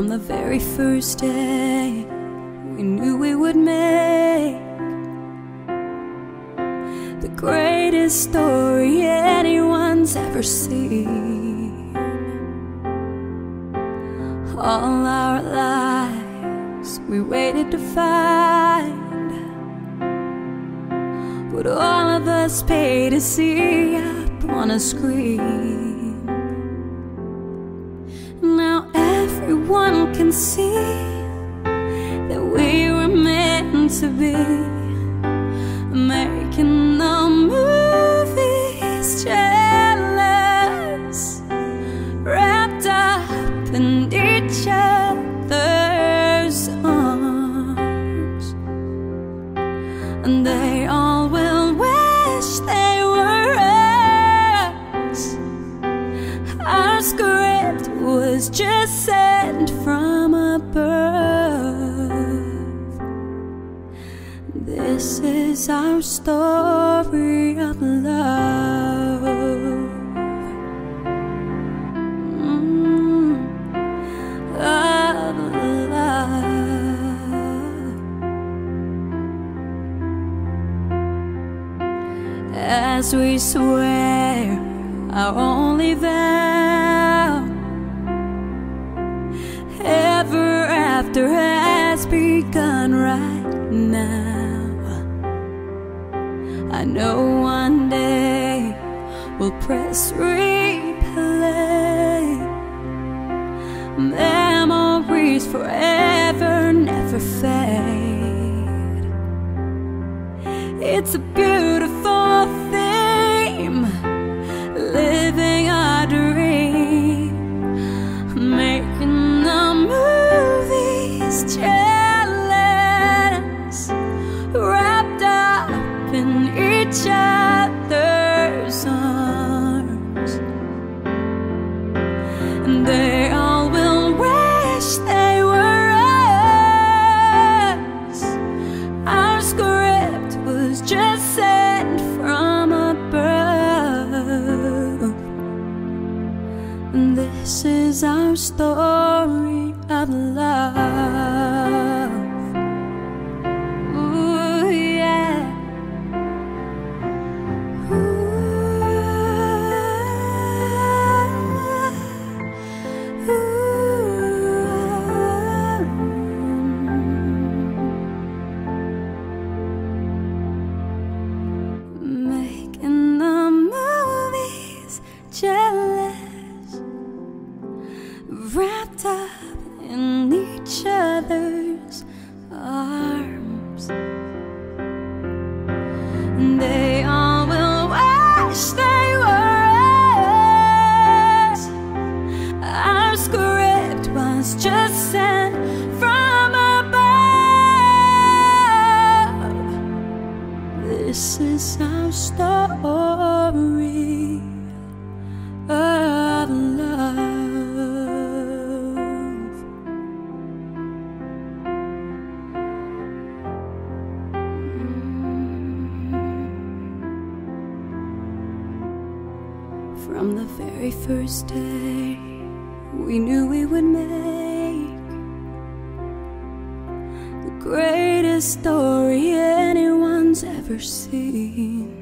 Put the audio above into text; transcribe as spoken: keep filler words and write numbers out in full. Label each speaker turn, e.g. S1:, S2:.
S1: the very first day, we knew we would make the greatest story anyone's ever seen. All our lives we waited to find what all of us pay to see up on a screen. Now everyone can see that we were meant to be, making the movies jealous, wrapped up in each other's arms. And they all will wish they were us. Our script was just sent from above. This is our story of love. Mm, of love. As we swear our only vow, ever after has begun right now. I know one day we'll press replay, memories forever never fade. It's a beautiful theme, living our dream, making the movies jealous, wrapped up in each other's arms. And they all will wish they were us. Our script was just sent from above. And this is our story of love. Ooh, yeah. Making the movies jealous, wrapped up in each other's arms. And they all will wish they were us. Our script was just sent from above. This is our story of love. From the very first day, we knew we would make the greatest story anyone's ever seen.